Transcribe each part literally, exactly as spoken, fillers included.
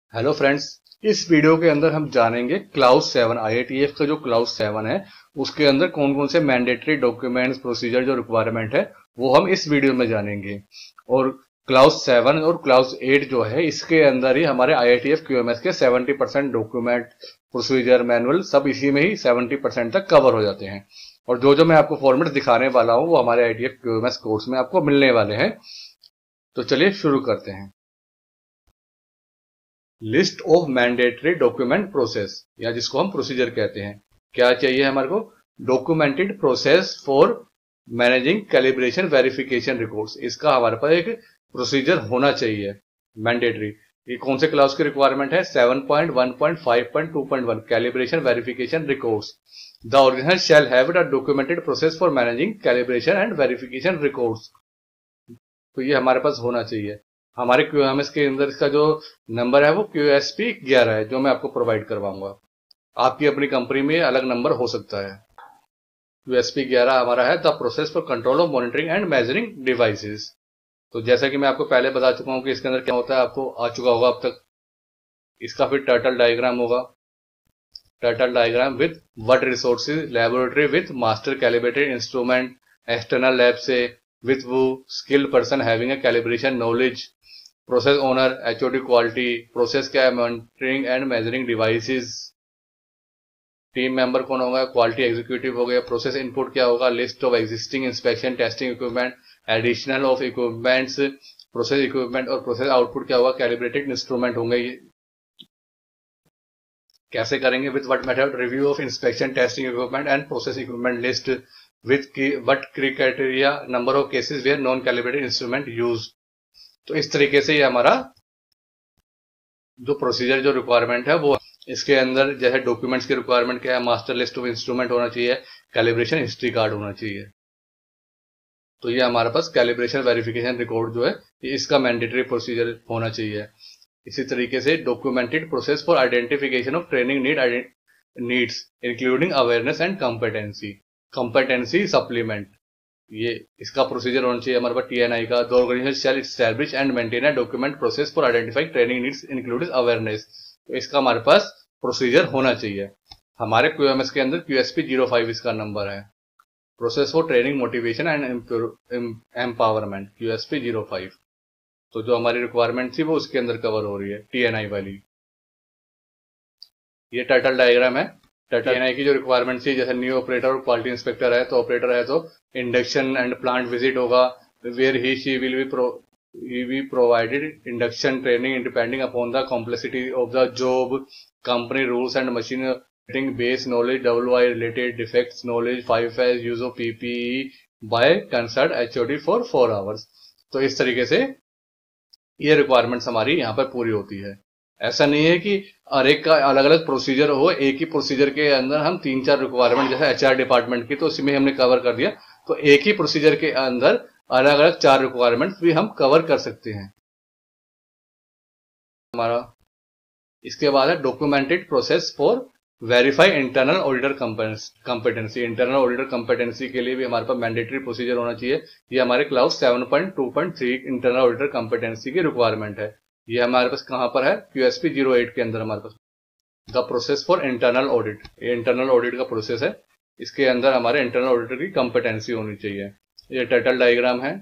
Hello friends, इस video के अंदर हम जानेंगे clause seven I I T F का जो क्लाउज सेवन है उसके अंदर कौन कौन से मैंडेटरी डॉक्यूमेंट्स प्रोसीजर जो रिक्वायरमेंट है वो हम इस वीडियो में जानेंगे। और क्लाउज सेवन और क्लाउज एट जो है इसके अंदर ही हमारे I I T F Q M S के seventy percent document procedure manual सब इसी में ही सेवेंटी परसेंट तक कवर हो जाते हैं। और जो जो मैं आपको फॉर्मेट दिखाने वाला हूँ वो हमारे I I T F Q M S course में आपको मिलने वाले हैं। तो चलिए शुरू करते हैं। List of mandatory document process या जिसको हम प्रोसीजर कहते हैं। क्या चाहिए हमारे को? Documented process for managing calibration verification records. इसका हमारे पास एक प्रोसीजर होना चाहिए मैंडेटरी। ये कौन से क्लास की रिक्वायरमेंट है? Seven point one point five point two point one calibration verification records. The organisation shall have a documented process for managing calibration and verification records. तो ये हमारे पास होना चाहिए। हमारे क्यू एम एस के अंदर इसका जो नंबर है वो क्यू एस पी ग्यारह है जो मैं आपको प्रोवाइड करवाऊंगा। आपकी अपनी कंपनी में अलग नंबर हो सकता है। क्यू एस पी ग्यारह हमारा है the process for control of monitoring and measuring devices. तो जैसा कि मैं आपको पहले बता चुका हूं कि इसके अंदर क्या होता है, आपको आ चुका होगा अब तक। इसका फिर टर्टल डायग्राम होगा। Turtle diagram with what resources, laboratory with master calibrated instrument, external lab से with वो skilled person having a calibration knowledge, process owner, H O D quality, process क्या है, monitoring and measuring devices, team member कौन होगा, quality executive हो गया, process input क्या होगा, list of existing inspection testing equipment, additional of equipments, process equipment और process output क्या होगा, कैलिब्रेटेड इंस्ट्रूमेंट होंगे। ये कैसे करेंगे? With what method, review of inspection testing equipment and process equipment list with what criteria, number of cases where non calibrated instrument used। तो इस तरीके से ये हमारा जो प्रोसीजर जो रिक्वायरमेंट है वो इसके अंदर जैसे डॉक्यूमेंट्स की रिक्वायरमेंट क्या है, मास्टर लिस्ट ऑफ इंस्ट्रूमेंट होना चाहिए, कैलिब्रेशन हिस्ट्री कार्ड होना चाहिए। तो ये हमारे पास कैलिब्रेशन वेरिफिकेशन रिकॉर्ड जो है इसका मैंडेटरी प्रोसीजर होना चाहिए। इसी तरीके से documented process for identification of training need needs including awareness and competency, competency supplement, ये इसका प्रोसीजर होना चाहिए हमारे पास टी एन आई का। The organisation shall establish and maintain a document process for identifying training needs including awareness. तो इसका हमारे पास procedure होना चाहिए। हमारे क्यू एम एस के अंदर Q S P zero five इसका नंबर है, process for training motivation and empowerment, Q S P zero five. तो जो हमारी रिक्वायरमेंट थी वो उसके अंदर कवर हो रही है, टी एन आई वाली। ये टाइटल डायग्राम है। टी एन आई की जो रिक्वायरमेंट थी, जैसे न्यू ऑपरेटर और क्वालिटी इंस्पेक्टर है, तो ऑपरेटर है तो इंडक्शन एंड प्लांट विजिट होगा, where he she will be pro he be provided induction training depending upon the complexity of the job, company rules and machine operating base knowledge, W I related defects knowledge, five S use of P P E by concerned H O D for four hours। तो इस तरीके से ये requirements हमारी यहाँ पर पूरी होती है। ऐसा नहीं है कि हर एक का अलग अलग प्रोसीजर हो, एक ही प्रोसीजर के अंदर हम तीन चार रिक्वायरमेंट, जैसे एच आर डिपार्टमेंट की तो उसी में हमने कवर कर दिया, तो एक ही प्रोसीजर के अंदर अलग अलग चार रिक्वायरमेंट्स भी हम कवर कर सकते हैं हमारा। इसके बाद है documented process for verify internal auditor competency. Internal auditor competency के लिए भी हमारे पास मैंडेटरी प्रोसीजर होना चाहिए। ये हमारे clause seven point two point three internal auditor competency की रिक्वायरमेंट है। ये हमारे पास कहां पर है? Q S P zero eight के अंदर हमारे पास the process for internal audit. ये इंटरनल ऑडिट का प्रोसेस है, इसके अंदर हमारे इंटरनल ऑडिटर की कंपेटेंसी होनी चाहिए। ये टाइटल डायग्राम है।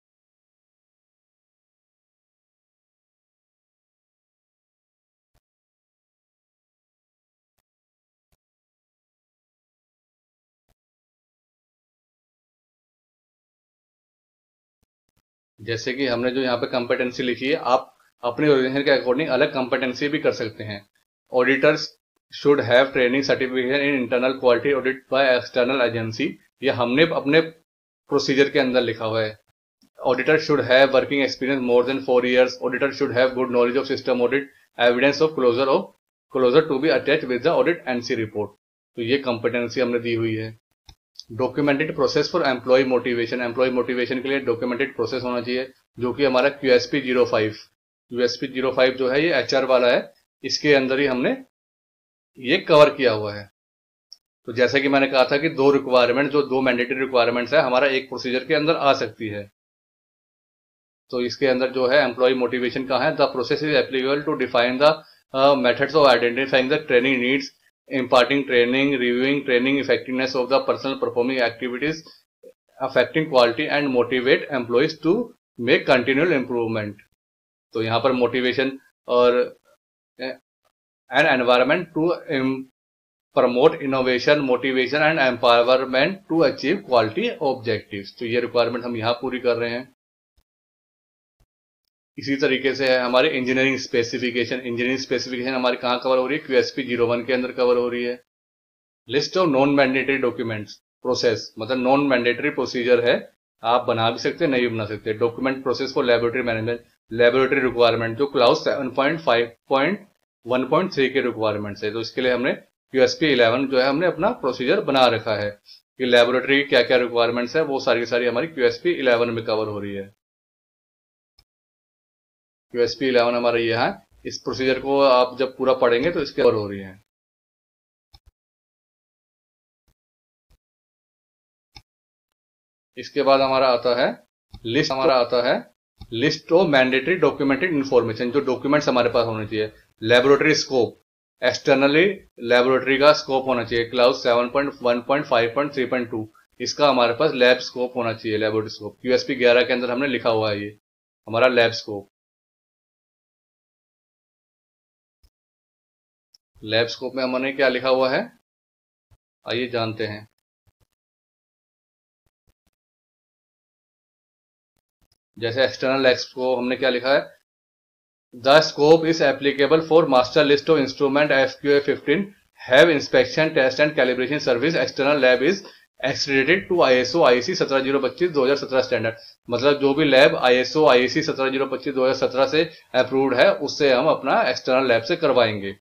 जैसे कि हमने जो यहाँ पे कंपेटेंसी लिखी है, आप अपने ओरिजिनल के अकॉर्डिंग अलग कंपेटेंसी भी कर सकते हैं। Auditors should have training certification in internal quality audit by external agency. ये हमने अपने प्रोसीजर के अंदर लिखा हुआ है। Auditor should have working experience more than four years. Auditor should have good knowledge of system audit, evidence of closure of closure to be attach with the audit NC report. तो ये competency हमने दी हुई है। Documented process for employ motivation. Employ motivation के लिए documented process होना चाहिए, जो कि हमारा Q S P zero five Q S P zero five जो है ये एच आर वाला है, इसके अंदर ही हमने ये कवर किया हुआ है। तो जैसा कि मैंने कहा था कि दो रिक्वायरमेंट, जो दो मैंडेटरी रिक्वायरमेंट्स है हमारा एक प्रोसीजर के अंदर आ सकती है। तो इसके अंदर जो है एम्प्लॉय मोटिवेशन का है, the process is applicable to define the methods of identifying the training needs, imparting training, reviewing training effectiveness of the personnel performing activities affecting quality and motivate employees to make continual improvement. तो यहाँ पर motivation और an environment to promote innovation, motivation and empowerment to achieve quality objectives. तो ये requirement हम यहाँ पूरी कर रहे हैं. इसी तरीके से है हमारे इंजीनियरिंग स्पेसिफिकेशन. इंजीनियरिंग स्पेसिफिकेशन हमारी कहाँ कवर हो रही है? क्यूएसपी जीरो वन के अंदर कवर हो रही है. List of non mandatory documents process, मतलब नॉन मैंडेटरी प्रोसीजर है, आप बना भी सकते हैं, नहीं बना सकते. Document process for laboratory management, laboratory requirement जो clause seven point five point one point three के रिक्वायरमेंट्स है. तो इसके लिए हमने क्यूएसपी इलेवन जो है हमने अपना प्रोसीजर बना रखा है कि लेबोरेटरी क्या क्या रिक्वायरमेंट्स है, वो सारी की सारी हमारी क्यूएसपी इलेवन में कवर हो रही है. क्यूएसपी इलेवन हमारा ये है. इस प्रोसीजर को आप जब पूरा पढ़ेंगे तो इसके कवर हो रही है. इसके बाद हमारा आता है लिस्ट हमारा आता है list of mandatory documented information, जो डॉक्यूमेंट्स हमारे पास होने चाहिए. लेबोरेटरी स्कोप, एक्सटर्नली लेबोरेटरी का स्कोप होना चाहिए. Clause seven point one point five point three point two इसका हमारे पास लैब स्कोप होना चाहिए. लेबोरेटरी स्कोप क्यूएसपी ग्यारह के अंदर हमने लिखा हुआ है ये हमारा लैब स्कोप. लैब स्कोप में हमने क्या लिखा हुआ है, आइए जानते हैं. जैसे एक्सटर्नल लैब स्कोप हमने क्या लिखा है, the scope is applicable for master list of instrument F Q A fifteen have inspection test and calibration service. External lab is accredited to ISO IEC सत्रह जीरो पच्चीस दो हजार सत्रह स्टैंडर्ड. मतलब जो भी लैब आईएसओ आईएसी सत्रह जीरो पच्चीस दो हजार सत्रह से अप्रूव्ड है उससे हम अपना एक्सटर्नल लैब से करवाएंगे.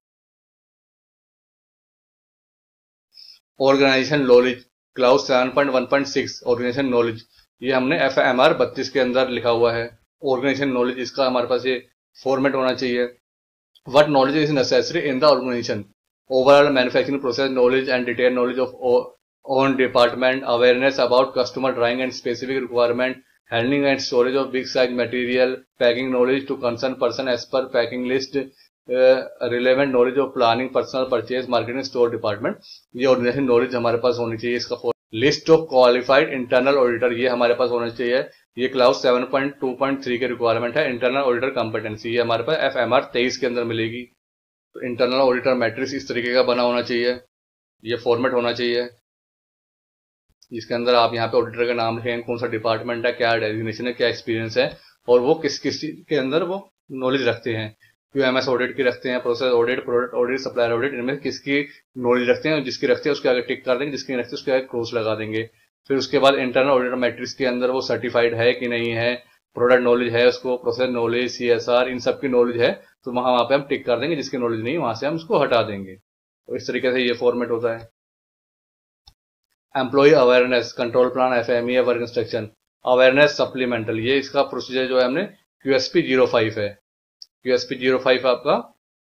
Organisation knowledge clause seven point one point six organisation knowledge ये हमने एफ एम आर बत्तीस के अंदर लिखा हुआ है. ऑर्गेनाइजेशन नॉलेज इसका हमारे पास ये फॉर्मेट होना चाहिए. What knowledge is necessary in the organisation, overall manufacturing process knowledge and detail knowledge of own department, awareness about customer drawing and specific requirement, handling and storage of big size material, packing knowledge to concern person as per packing list, relevant knowledge of planning personal purchase marketing store department. ये organisation knowledge हमारे पास होनी चाहिए. इसका list of qualified internal auditor ये हमारे पास होना चाहिए. ये clause seven point two point three के रिक्वायरमेंट है. इंटरनल ऑडिटर कॉम्पिटेंसी ये हमारे पास एफ एम आर तेईस के अंदर मिलेगी. तो इंटरनल ऑडिटर मैट्रिक्स इस तरीके का बना होना चाहिए, ये फॉर्मेट होना चाहिए. इसके अंदर आप यहाँ पे ऑडिटर का नाम लिखेंगे, कौन सा डिपार्टमेंट है, क्या डेजिग्नेशन है, क्या एक्सपीरियंस है और वो किस किस के अंदर वो नॉलेज रखते हैं. क्यूएमएस ऑडिट की रखते हैं, process audit, product audit, supplier audit, इनमें किसकी नॉलेज रखते हैं. जिसकी रखते हैं उसके आगे टिक कर देंगे, जिसकी रखते हैं उसके आगे क्रॉस लगा देंगे. फिर उसके बाद इंटरनल ऑडिटर मैट्रिक्स के अंदर वो सर्टिफाइड है कि नहीं है, प्रोडक्ट नॉलेज है उसको, प्रोसेस नॉलेज, सीएसआर, इन सब की नॉलेज है तो वहां वहां पे हम टिक कर देंगे. जिसकी नॉलेज नहीं वहां से हम उसको हटा देंगे. तो इस तरीके से ये फॉर्मेट होता है. Employ awareness control plan F M E work instruction awareness supplemental ये इसका प्रोसीजर जो है हमने क्यूएसपी जीरो फाइव है. क्यूएसपी जीरो फाइव आपका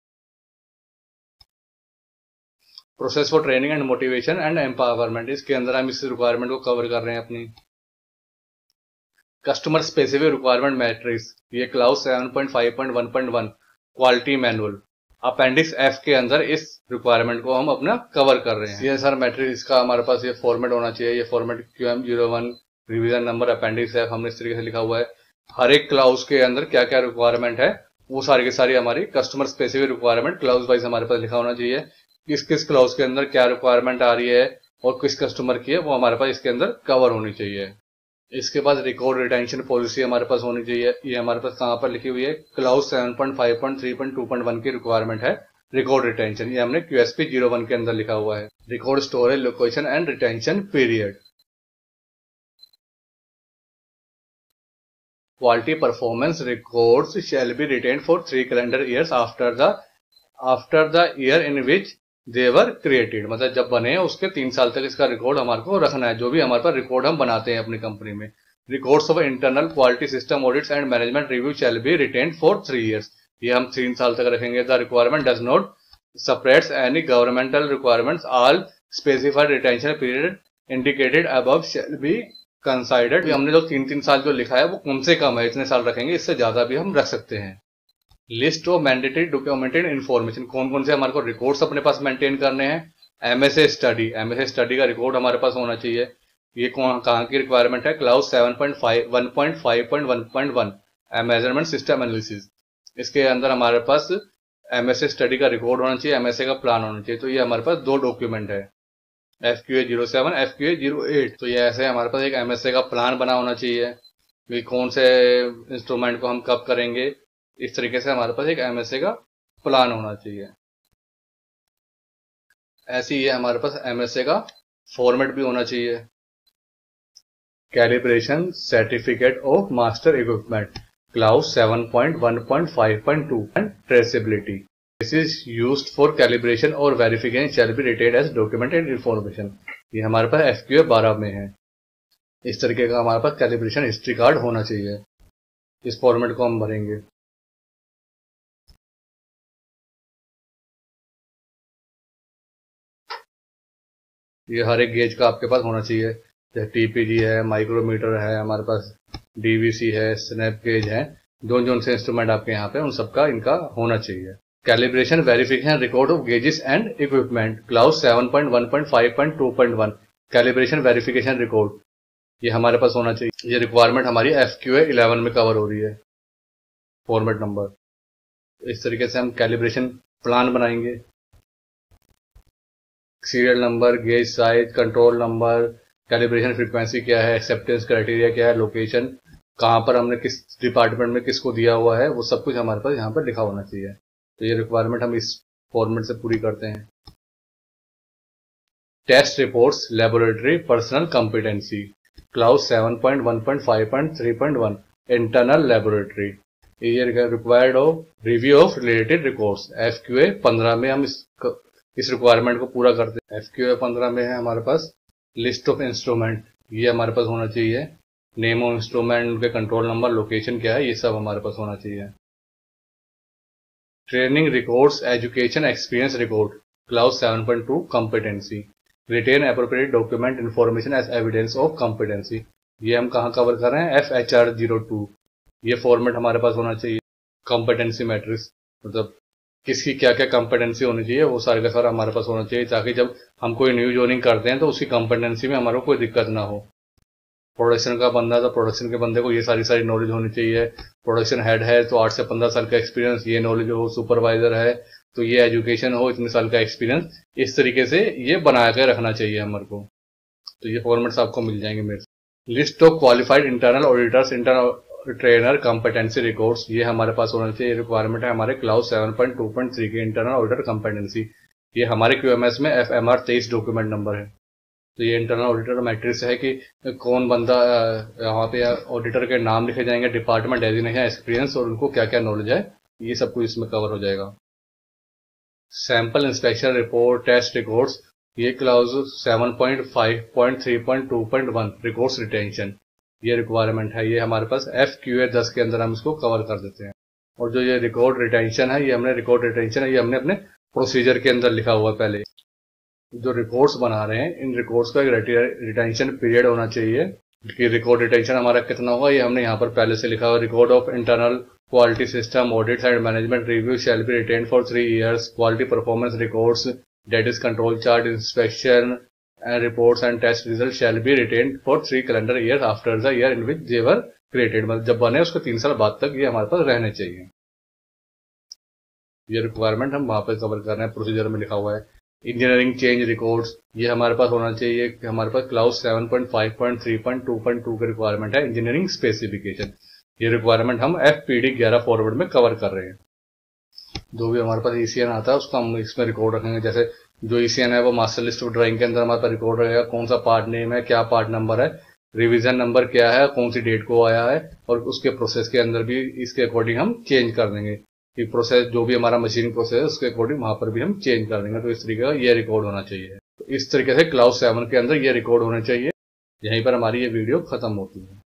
process for training and motivation and empowerment. इसके अंदर हम इस रिक्वायरमेंट को कवर कर रहे हैं अपनी. कस्टमर स्पेसिफिक रिक्वायरमेंट मैट्रिक्स ये clause seven point five point one point one quality manual appendix F के अंदर इस रिक्वायरमेंट को हम अपना कवर कर रहे हैं. ये सर मैट्रिक्स इसका हमारे पास ये फॉर्मेट होना चाहिए. ये format Q M zero one revision number appendix F हमने इस तरीके से लिखा हुआ है. हर एक क्लाउज के अंदर क्या क्या रिक्वायरमेंट है वो सारी की सारी हमारी customer specific requirement clause wise हमारे पास लिखा होना चाहिए. किस किस क्लाउज के अंदर क्या रिक्वायरमेंट आ रही है और किस कस्टमर की है वो हमारे पास इसके अंदर कवर होनी चाहिए. इसके बाद रिकॉर्ड रिटेंशन पॉलिसी हमारे पास होनी चाहिए. ये हमारे पास कहाँ पर लिखी हुई है, clause seven point five point three point two point one की रिक्वायरमेंट है रिकॉर्ड रिटेंशन. ये हमने क्यूएसपी जीरो वन के अंदर लिखा हुआ है. Record storage location and retention period. Quality performance records shall be retained for three calendar years after the after the year in which they were created. मतलब जब बने उसके तीन साल तक इसका रिकॉर्ड हमारे को रखना है. जो भी हमारे पास रिकॉर्ड हम बनाते हैं अपनी कंपनी में. Records of internal quality system audits and management review shall be retained for three years. ये हम तीन साल तक रखेंगे. The requirement does not separates any governmental requirements. All specified retention period indicated above shall be considered, हमने जो तीन तीन साल जो लिखा है वो कम से कम है, इतने साल रखेंगे, इससे ज्यादा भी हम रख सकते हैं। List of mandatory documented information, कौन कौन से हमारे को रिकॉर्ड्स अपने पास मेंटेन करने हैं। एमएसए स्टडी, एमएसए स्टडी का रिकॉर्ड हमारे पास होना चाहिए। ये कौन कहाँ की रिक्वायरमेंट है, clause seven point five one point five point one point one measurement system analysis. इसके अंदर हमारे पास एमएसए स्टडी का रिकॉर्ड होना चाहिए, एमएसए का प्लान होना चाहिए। तो ये हमारे पास दो डॉक्यूमेंट है, F Q A zero seven, F Q A zero eight. तो ये ऐसे हमारे पास एक एमएसए का प्लान बना होना चाहिए कि कौन से इंस्ट्रूमेंट को हम कब करेंगे। इस तरीके से हमारे पास एक एमएसए का प्लान होना चाहिए। ऐसे ही हमारे पास एमएसए का फॉर्मेट भी होना चाहिए। Calibration certificate of master equipment, clause seven point one point five point two and traceability. This is used for calibration और verification shall be retained as documented information. ये हमारे पास एफक्यूए बारह में है। इस तरीके का हमारे पास कैलिब्रेशन हिस्ट्री कार्ड होना चाहिए। इस फॉर्मेट को हम भरेंगे। ये हर एक गेज का आपके पास होना चाहिए, जैसे टीपीजी है, माइक्रोमीटर है, हमारे पास डीवीसी है, स्नैप गेज है, जो जो से इंस्ट्रूमेंट आपके यहाँ पे उन सबका इनका होना चाहिए। Calibration verification record of gauges and equipment, clause seven point one point five point two point one calibration verification record, ये हमारे पास होना चाहिए। ये रिक्वायरमेंट हमारी एफक्यूए इलेवन में कवर हो रही है, फॉर्मेट नंबर। इस तरीके से हम कैलिब्रेशन प्लान बनाएंगे। Serial number, gauge size, control number, calibration frequency क्या है, एक्सेप्टेंस क्राइटेरिया क्या है, लोकेशन कहाँ पर हमने किस डिपार्टमेंट में किसको दिया हुआ है, वो सब कुछ हमारे पास यहाँ पर लिखा होना चाहिए। तो ये रिक्वायरमेंट हम इस फॉर्मेट से पूरी करते हैं। Test reports, laboratory personnel competency, clause seven point one point five point three point one internal laboratory. ये required of review of related records, FQA पंद्रह में हम इस इस रिक्वायरमेंट को पूरा करते हैं। एफक्यूए पंद्रह में है हमारे पास लिस्ट ऑफ इंस्ट्रूमेंट, ये हमारे पास होना चाहिए। नेम ऑफ इंस्ट्रूमेंट, उनके कंट्रोल नंबर, लोकेशन क्या है, ये सब हमारे पास होना चाहिए। Training records, education experience record, clause seven point two competency, retain appropriate document information as evidence of competency. ये हम कहाँ कवर कर रहे हैं, F H R zero two. ये फॉर्मेट हमारे पास होना चाहिए। कॉम्पिटेंसी मैट्रिक्स, मतलब किसकी क्या क्या कॉम्पिटेंसी होनी चाहिए, वो सारे का सारा हमारे पास होना चाहिए, ताकि जब हम कोई न्यू ज्वाइनिंग करते हैं तो उसकी कॉम्पिटेंसी में हमारे को कोई दिक्कत ना हो। प्रोडक्शन का बंदा, तो प्रोडक्शन के बंदे को ये सारी सारी नॉलेज होनी चाहिए। प्रोडक्शन हेड है तो आठ से पंद्रह साल का एक्सपीरियंस, ये नॉलेज हो। सुपरवाइजर है तो ये एजुकेशन हो, इतने साल का एक्सपीरियंस। इस तरीके से ये बना के रखना चाहिए हमारे को। तो ये फॉर्मेट्स आपको मिल जाएंगे मेरे से। List of qualified internal auditors, internal trainer competency records, ये हमारे पास होना चाहिए। रिक्वायरमेंट है हमारे clause seven point two point three के इंटरनल ऑडिटर कॉम्पिटेंसी। ये हमारे क्यूएमएस में एफ एम आर तेईस डॉक्यूमेंट नंबर है। तो ये इंटरनल ऑडिटर मैट्रिक्स है कि कौन बंदा, यहाँ पे ऑडिटर के नाम लिखे जाएंगे, डिपार्टमेंट डेजिग्नेशन, एक्सपीरियंस और उनको क्या क्या नॉलेज है, ये सब कुछ इसमें कवर हो जाएगा। Sample inspection report, test records, ये clause seven point five point three point two point one records retention, ये रिक्वायरमेंट है। ये हमारे पास एफ क्यू ए दस के अंदर हम इसको कवर कर देते हैं। और जो ये रिकॉर्ड रिटेंशन है, ये हमने रिकॉर्ड रिटेंशन है ये हमने अपने प्रोसीजर के अंदर लिखा हुआ है। पहले जो रिकॉर्ड्स बना रहे हैं, इन रिकॉर्ड्स का एक रिटेंशन पीरियड होना चाहिए कि रिकॉर्ड रिटेंशन हमारा कितना होगा, ये हमने यहाँ पर पहले से लिखा हुआ। Record of internal quality system, audit and management review shall be retained for three years. Quality performance records, data is control chart, inspection and reports and test results shall be retained for three calendar years after the year in which they were created। मतलब जब बने उसके तीन साल बाद तक ये हमारे पास रहने चाहिए। ये रिक्वायरमेंट हम वहां पर कवर कर रहे हैं, प्रोसीजर में लिखा हुआ है। इंजीनियरिंग चेंज रिकॉर्ड्स, ये हमारे पास होना चाहिए। हमारे पास clause seven point five point three point two point two का रिक्वायरमेंट है। इंजीनियरिंग स्पेसिफिकेशन, ये रिक्वायरमेंट हम एफ पी डी ग्यारह फॉरवर्ड में कवर कर रहे हैं। जो भी हमारे पास ईसीएन आता है उसका हम इसमें रिकॉर्ड रखेंगे। जैसे जो ईसीएन है वो मास्टर लिस्ट ऑफ ड्राइंग के अंदर हमारे पास रिकॉर्ड रहेगा, कौन सा पार्ट नेम है, क्या पार्ट नंबर है, रिवीजन नंबर क्या है, कौन सी डेट को आया है, और उसके प्रोसेस के अंदर भी इसके अकॉर्डिंग हम चेंज कर देंगे कि प्रोसेस जो भी हमारा मशीनिंग प्रोसेस है उसके अकॉर्डिंग वहां पर भी हम चेंज कर देंगे। तो इस तरीके का ये रिकॉर्ड होना चाहिए। तो इस तरीके से क्लाउज सेवन के अंदर ये रिकॉर्ड होना चाहिए। यहीं पर हमारी ये वीडियो खत्म होती है।